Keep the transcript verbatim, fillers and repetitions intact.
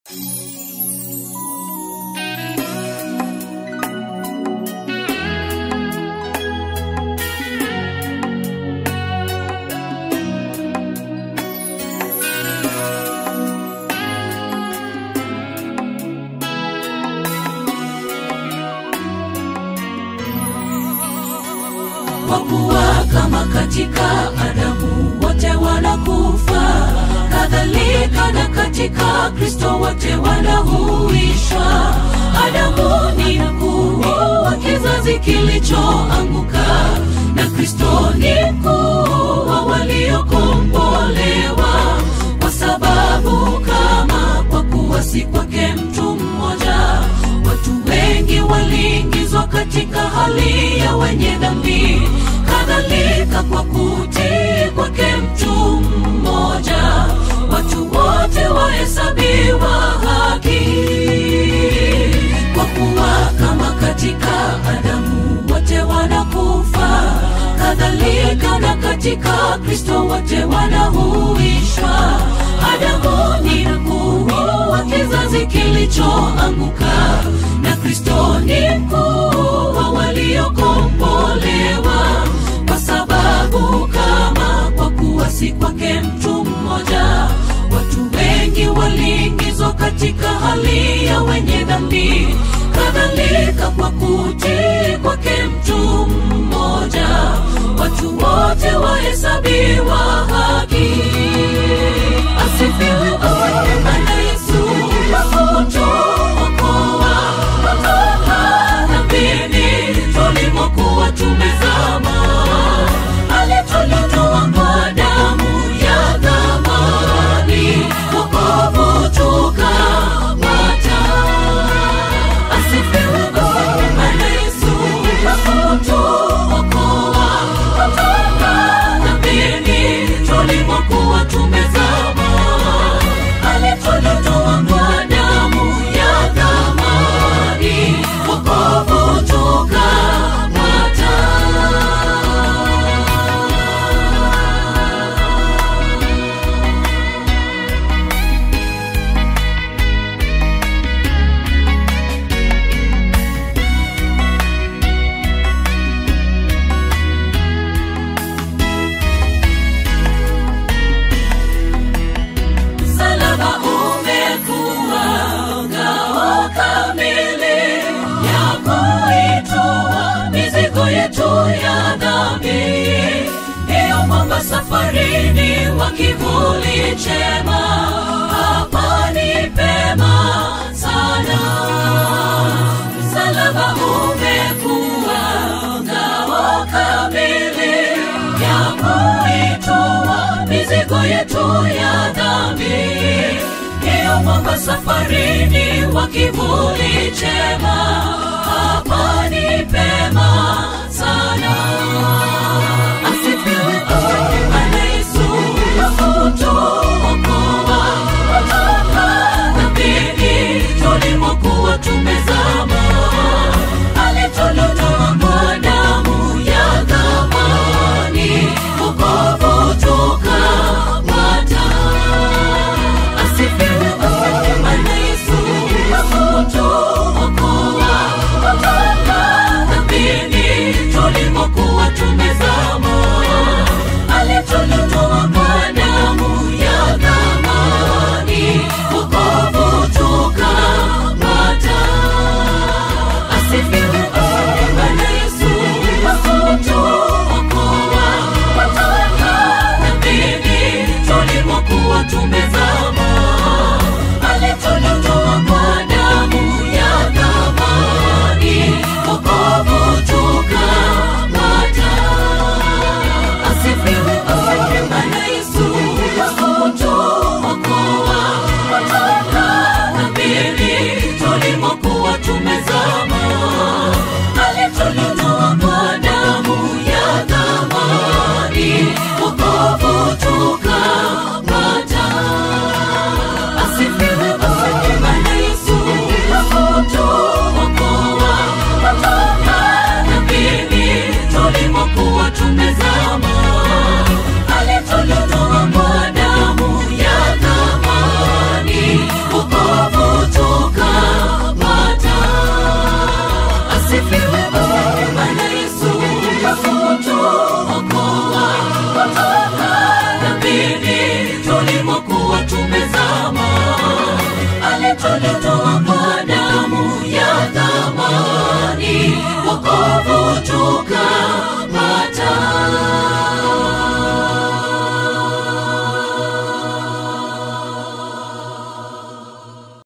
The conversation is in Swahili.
Kwa kuwa kama katika Adamu wote wanakufa, kadhalika na katika Kristo wote wanahuishwa. Adamu ni mkuu wa kizazi kilichoanguka, na Kristo ni mkuu wa waliokombolewa. Kwa sababu kama kwa kuwa si kwake mtu mmoja, watu wengi waliingizwa katika hali ya wenye dhambi, kadhalika kwa kutii kwake mtu mmoja, watu wote wahesabiwa haki. Kwa kuwa kama katika Adamu wote wanakufa, kadhalika na katika Kristo wote wanahuishwa. Adamu ni mkuu wa kizazi kilichoanguka, na Kristo ni mkuu wa waliokombolewa. Kwa sababu kama kwa kuwa si kwake mtu mmoja, watu wengi waliingizwa katika hali ya wenye dhambi, kadhalika kwa kutii kwake mtu mmoja, watu wote wahesabiwa haki. Asifiwe Bwana Yesu, kutuokoa kutoka dhambini tulimokuwa tumezama. Alitutoa kwa damu ya thamani, wokovu tukapata. Asifiwe Bwana Yesu, kutuokoa kutoka dhambini tulimokuwa tumezama. Alitutoa kwa damu ya thamani, wokovu tukapata. Msalaba umekuwa ngao kamili ya kuitoa mizigo yetu ya dhambi. Ndiyo mwamba safarini wa kivuli chema, hapa ni pema sana. Msalaba umekuwa ngao kamili ya kuitoa mizigo yetu ya dhambi. Ndiyo mwamba safarini wa kivuli chema, hapa ni pema sana. Asifiwe Bwana Yesu, kutuokoa kutoka dhambini tulimokuwa tumezama. Alitutoa kwa damu ya thamani, wokovu tukapata. Asifiwe Bwana Yesu, kutuokoa kutoka dhambini tulimokuwa tumezama. tulitoa